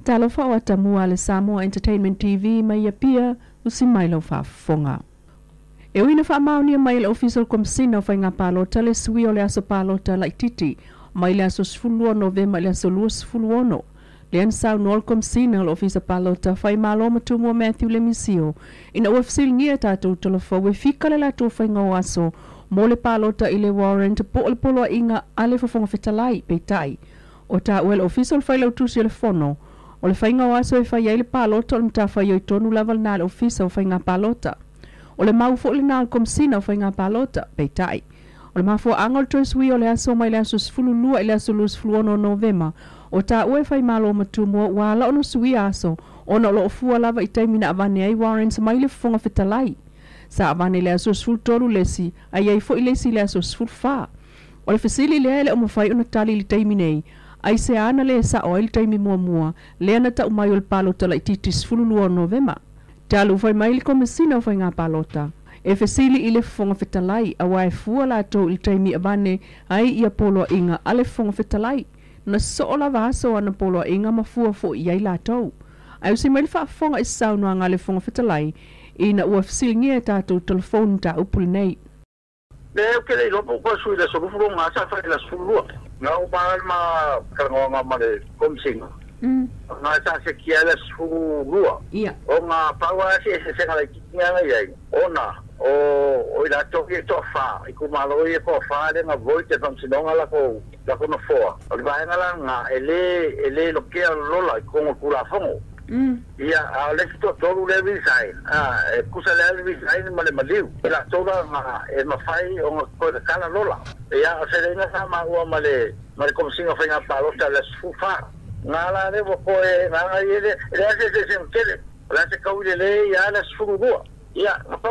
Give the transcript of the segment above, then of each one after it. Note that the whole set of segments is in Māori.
talo fa o tamua le Samoa Entertainment TV mai ia pia usi mai lau whaafonga. E uina wha maunia mai le official komsina o whainga palota le sui o le aso palota la ititi mai le aso sfulua novema le aso lua sfuluono. Le ansau nol komsina le official palota whai malo matumua Matthew le misio ina uafsil ngia tātou tolofa we fika le lato whainga o aso mo le palota i le warrant po le polo inga ale whafonga fetalai peitai. O ta uel official whai lau tusi le fono o le whainga o aso e whai le palota o le mta whai o tonu laval na le official o whainga palota. O le mau fo le nal komsina o whainga palota peitai. O le mafo angol toisui o le aso mai le aso sfululua i le aso lus fuluono novema. O ta ue whai malo matumua wala ono sui aso ona lo ofua lava i taimina avane ai warrants mai le fonga fetalai. Sa avane le aso sfultolu lesi ai ai fo i lesi le aso sfulfa. O le fasili le ele o mawhai ona tali li taiminei. Ai se ana le sa o il taimi mua le ana ta umai o le palota la ititi sfululua novema. Talu fai mai le komisina o whainga palota. E fasili i le fonga fetalai a wae fua la to il taimi avane ai ia polo inga ale fonga fetalai. Na so la vaso ana polo inga mafua fo i ai la to. Ai usi mai le whaafonga i saunua ngā le fonga fetalai ina ua fasili ngia tātou telefonu ta upuli nei. Le ke le lopo ko sui le so fu nga sa fa la sulua nga o ba ma ka nga ma le komsinga nga sa se kia le sulua o nga pa wa se nga le kia nga ye ona o ila to ke to fa i ku malo ye ko fa le nga voi te fam sinonga la ko no fo o ba nga nga ele lo ke lo la ko ko la fo ia a le to tolu le visai e kusa le visai ma le maliu la toda ma e ma fai o ko de kala lola ia o se le sa ma o ma le komsinga fai palo sta le sufa na la de ko e na ye le se kele la se ka le ia la sfurua ia pa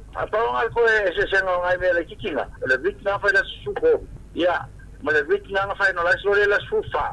wa ko e se no ngai me le kikinga le vitna fai la suko ia ma le vitna fai no la sole la sufa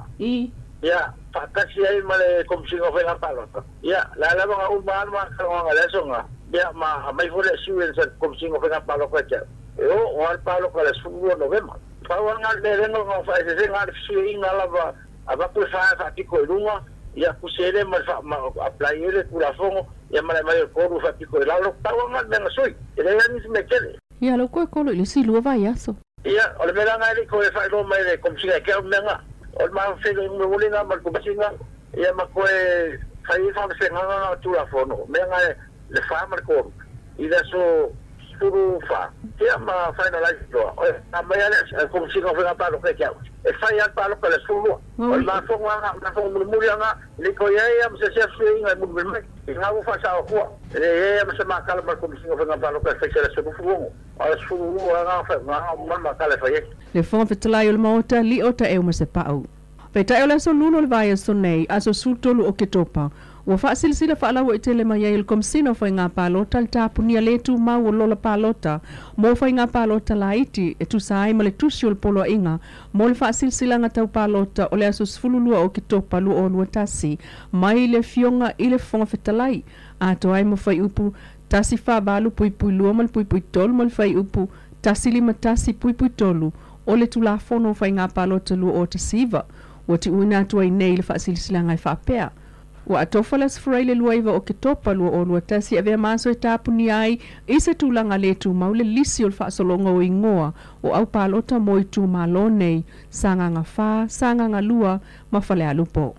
ia kasi ai male komsinga fai palota ia la nga umar ma ka nga lesonga ia ma mai fole siuen sa komsinga fai palota ka o al palo ka lesfulu novema pa nga le no nga fai se nga si nga lava aba ku fa tiko lunga ia ku sele ma apply ele ku la fongo ia male mai ko ru fa tiko la lo pa nga nga soi ele ni me kele ia lo ko le si lo vai aso ia o le mela nga ko fa lo mai le komsinga ke nga o ma fele mo ulinga ma komsinga ia ma koe fai fa se ngana tu la fono me nga le fa mar ko i da so suru fa ia ma finalize to a mai ale komsinga fa pa lo ke kia e fai al pa lo ke le suru o ma fo mo nga le ko ia ma se se nga mo me nga u fa sa ko e ma se ma kala mar komsinga fa pa lo ke se le suru fu ala suru nga fa ma kala fa le fonga fetalai o le maota li o ta e uma se pau. Peitai o le aso luno le vai aso nei, aso sultolu Oketopa. Ua wha silisila wha alawa i tele mai il komsina whai ngā palota le tāpunia le tu mau o lola palota. Mo whai ngā palota la iti e tu sa aima le tusi o le polo inga. Mo le wha silisila ngā tau palota o le aso sfululua Oketopa lu o lua tasi. Mai le fionga i le fonga fetalai. Ato ai mo whai upu tasi wha balu pui pui lua mal pui pui tolu mal whai upu tasi lima tasi pui pui tolu. O le tu la fono whai ngā palota lu o tasiva. Ua ti uina atua i nei le whaasilisila ngai whaapea. Ua atofa las Faraile luaiva Oketopa lua o lua tasi a vea maso e tāpuni ai i se tūlanga le tū mau le lisi o le whaasolonga o ingoa o au palota mo i tū malo nei sanganga wha, sanganga lua ma whale alupo.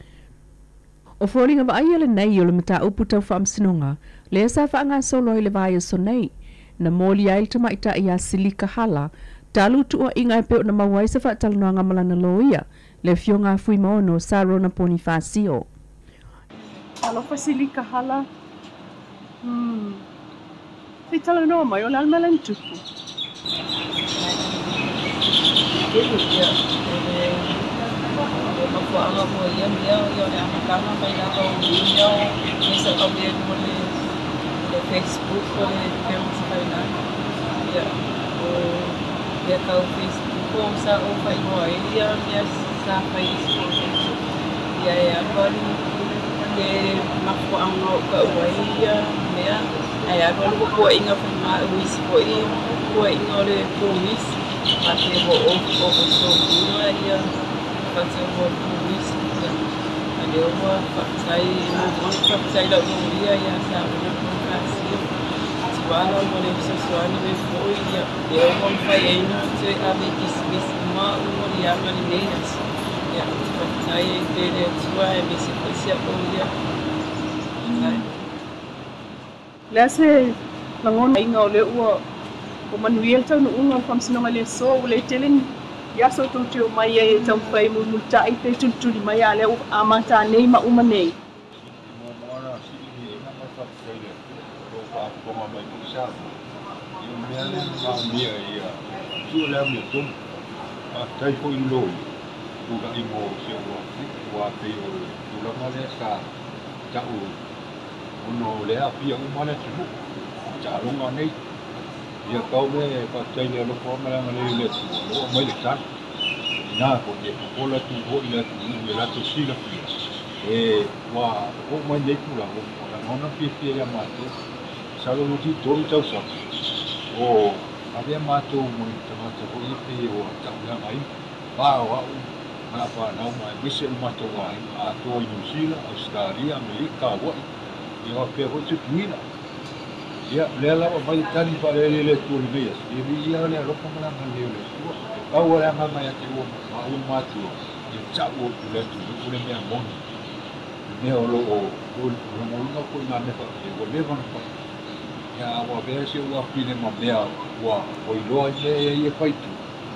O frolinga wa ai ale nei o le mata upu tau whaamsinonga le asa whaanga solo i le vai so nei na moli ai le tamaita i a silika hala talu tua inga e peo na mawai sa whaatalanoanga malana loia le fionga fui maono sa rona poni fasio. Alo fasilika hala. Fi tala no mai o lan malan tupu. Ko anga mo ia yo le amakanga mai na ko yo esa ko le Facebook ko le temos faina. Ya. O ya ka Facebook ko sa o fai mo ia sa fai ya bali ke mako ang ka uia mea ai agora ko inga fa ma wis ko inga le promis ate ho o so ia pa se ho wis leo whaktai lau nuria ia sa kasio. Wala mo le saswani me foi ia leo whai eina te ave kismis ma umoria mani neias. Ia whaktai e te leo tua e me se koisia o ia. Lea se langona inga o le ua o manuia tau no unga whamsinonga le so o le teleni ia so tuti o mai e tau whai muluta i te tunturi mai a le amata nei ma uma nei. Moana sili ni inga mai whaktaile o whakonga mai kusafu. I o mea le nga mea ia tua lea mea tonu a taifo i loi ula i mo se ua pei o ulanga le sa tau ono lea pia umane tunu talonga nei ia kau me whaktaile alo whamalanga le tua lo mai le tan ina ko te pola tu ho ila tu i la tu sila pia e wa o mai nei pula o la nona pia ia mato salo no ti to tau sa o avea mato mo tamata ko i pe o tau la mai ba wa na pa na mai bise mato wa a to i New Zealand Australia Amerika wa ia pe ho tu tuina ia le la mai tani pa le tu le ia ia le ro pa na le au ora mama ya te o matu e tau o le tu le mea mon me o lo o mo no ko na me fa e o le van fa ya wa be se o pine ma mea wa o lo e fai tu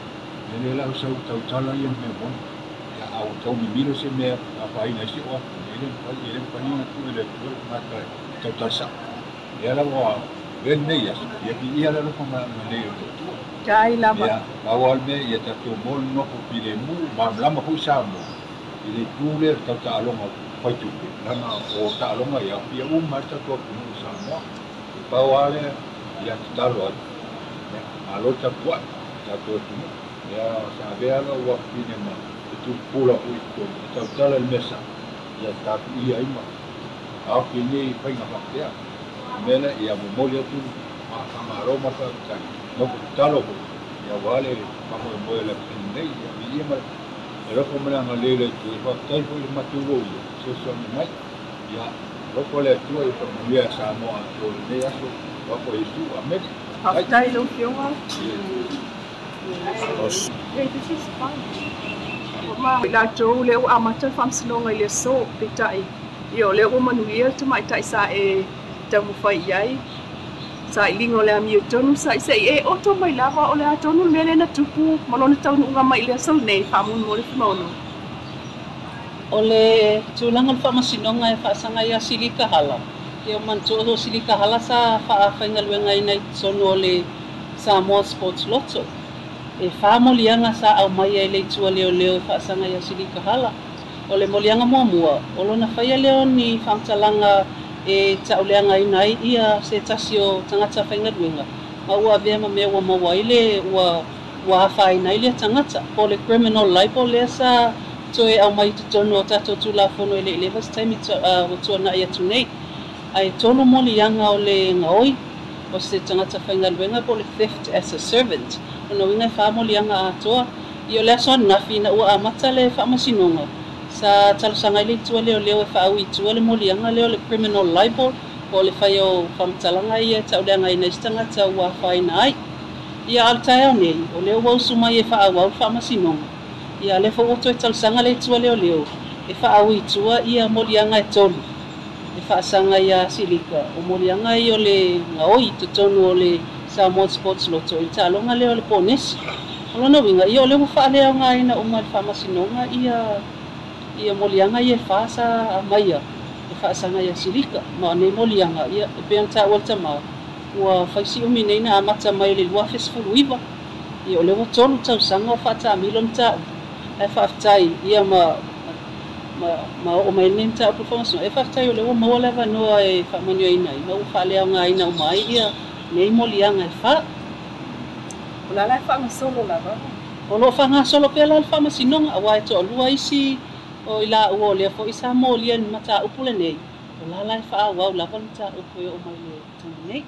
le la so tau tala ia me mon ya au tau mi miro se me a pai na si o ele pa ni tu le tu ma tau tasa ya la wa ben nei ya ki ia la ko ma le o Kai lava. Ya, awal me ia tatu mol no ko pile mu, ma lama ko samo. Ile tule tata alonga fai tu. Lana o ta alonga ya pia ma tatu ko samo. Bawale ya talo. Ya, alo tatu tatu tu. Ya, sabela wa pine ma. Tu pula ko tata el mesa. Ya ta ia ima. A pine fai na pakea. Mena ia mo molia tu ma aroma ta no talo ya vale vamos a mover la nei ya ma ero como la malele tu va tai foi maturo se son mai ya lo pole tu e por mulher Samoa to ne aso va por isso a me tai lo fioma os this is fun ma la jo le o amata famsinonga le so pitai yo le o manuia tu mai tai sa e tamu fai ai sa ilingo le ami tonu sa se e oto mai lava o le tonu mele na tupu malona tonu nga mai le sol nei famun mo le mono o le tulanga fa masinonga e fa sanga ia silika hala e o man to silika hala sa fa fainga luenga ina sono le Samoa Sports Lotto e fa molianga sa au mai e le tua leo fa sanga ia silika hala o le molianga mua o lona fa ia leo ni famtalanga e tauleanga inai ia se tasio tangata whainga ruenga. Ma ua vea ma mea ua mawaile ua hawhai nai le tangata. Po le criminal libel lea sa toe au mai tutono o tato tula whono ele levas taimi o tua na ia tunei. Ai tolo moli yanga o le ngaoi o se tangata whainga ruenga po le theft as a servant. Ono winga wha moli yanga atoa. I o lea soa nafi na ua amata le wha masinonga. Sa talusanga ile tua leo e whaawi tua le molianga leo le criminal libel o le whai o whamtalanga ia tauleanga ina istangata ua whaina ai. Ia altai au nei o leo wausu mai e whaawau whamasinonga. Ia le whaoto e talusanga le tua leo e whaawi tua ia molianga e tolu. E whaasanga ia silika o molianga i o le ngaoi tutonu o le Samoa Sports Lotto i talonga leo le ponesi. Olona winga ia o leo whaalea nga ina umal whamasinonga ia molianga ia fasa maia e fasanga ia silika ma ne molianga ia e penta walta ma ua faisi umi nei na amata mai le lua festival iwa ia le tonu tau sanga fata milon ta e fatai ia ma o mai nenta performance e fatai le mo wala va no e fa manio ina ma u fa le nga ina mai ia nei molianga e fa ola la fa solo la va o lo fa nga solo pela fa masinonga wa to lua isi o ila o le fo isa mo le mata upule nei o la la fa wa la vanta upo o mai le nei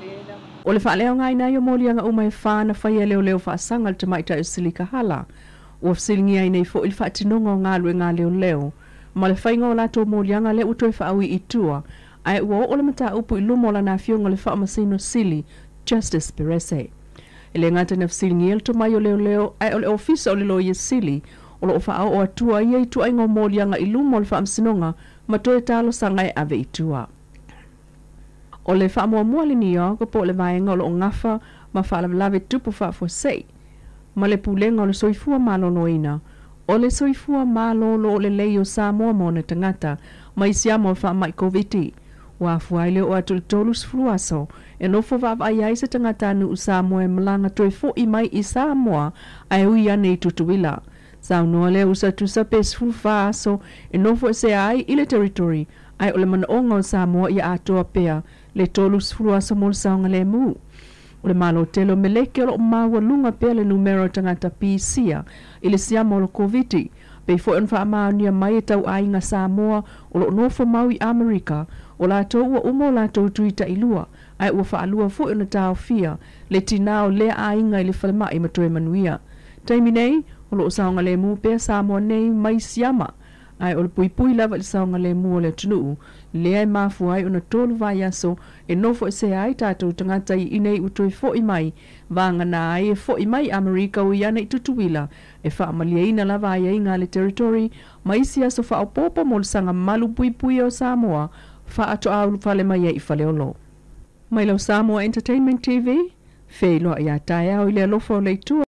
o le whaaleo ngai nai o molianga o mai whāna whaia leo fa sangal te maita o silika hala Ua fsilingi ai nei fo il whaatinonga o ngā lue ngā leo leo. Ma le whainga o lato mōlianga le utoi whaawi i tua. Ai ua o le mata upu i lumo la nā fionga le whaamasino sili, Justice Perese. Ele ngata na fsilingi el to mai o leo leo, ai o le ofisa o le loia sili, o lo o whaao o atua ia i tua ingo mōlianga i lumo le whaamasinonga, ma toe talo sangai ave i tua. O le whaamua le New York, po le vaenga o lo ngafa, ma whaalawalawe tupu whaafosei. Ma le pulenga o le soifua malo noina. O le soifua malo lo o le lei o Samoa mo na tangata, ma isiamo wha mai COVID-19. Wa fuaile o atu le tolus fluaso, e nofo wa ai ai se tangata anu u Samoa e malanga toi fo i mai i Samoa, ai ui ane i tutuila. Saunoa le usa tusa pes fulfaaso, e nofo e se ai i le territory, ai o le manaonga o Samoa i atoa pea, le tolus fluaso mo le saonga le mu. O le malo telo meleke o lo maua lunga pea le numero tangata pisia, i le siamo o lo COVID-19, pei fo en whaamaunia mai e tau ainga Samoa o lo nofo mau i Amerika, o lato ua umo lato tuita i lua, ai ua whaalua fo ina tau fia, le tinao le ainga i le whalemai matoe manuia. Taimi nei, o lo saonga le mu pea Samoa nei mai siama, ai o le pui lava le saonga le mu o le tunuu, le ai mafu ai ona tolu vai aso, e nofo e se ai tātou tangata i inei utoi fo i mai, vanga na ai e fo i mai Amerika o iana i tutuila, e wha amalia ina lava ai ai ngā le territory, ma isi aso wha o popo mo le sanga malu pui o Samoa, wha ato au whale mai e i whale olo. Mai lau Samoa Entertainment TV, whei loa i a tae au i le alofo o leitua.